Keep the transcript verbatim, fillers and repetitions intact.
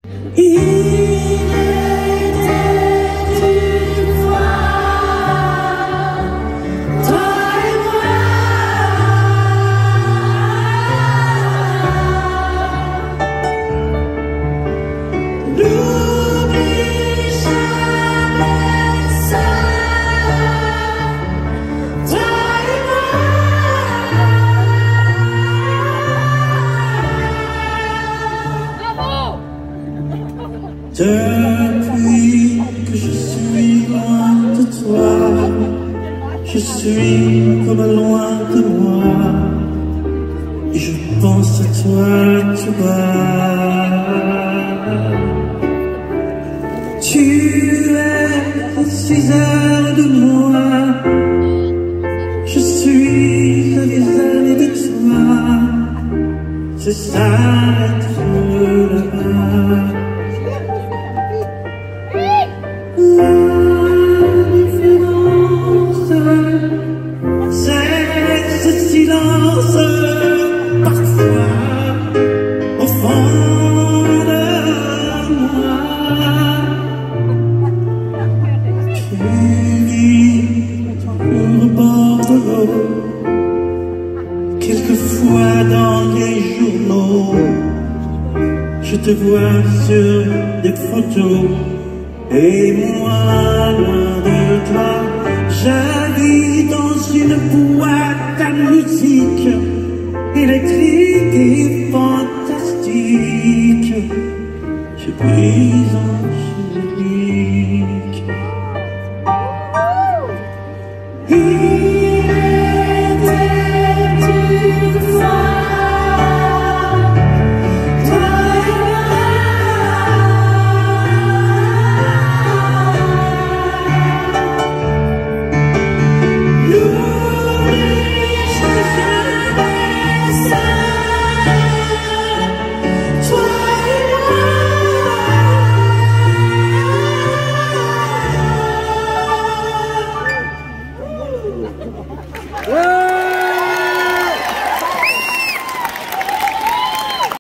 Il était une fois, toi et moi, n'oublie jamais ça, toi et moi. Depuis que je suis loin de toi, je suis comme loin de moi, et je pense à toi, tu vois. Tu es à six heures de moi, je suis à des années de toi, c'est ça être là-bas. La différence, c'est ce silence, parfois, au fond de moi. Tu vis au bord de l'eau, quelquefois dans les journaux, je te vois sur des photos. Et moi, loin de toi, j'habite dans une boîte à musique électrique et fantastique. Je brise en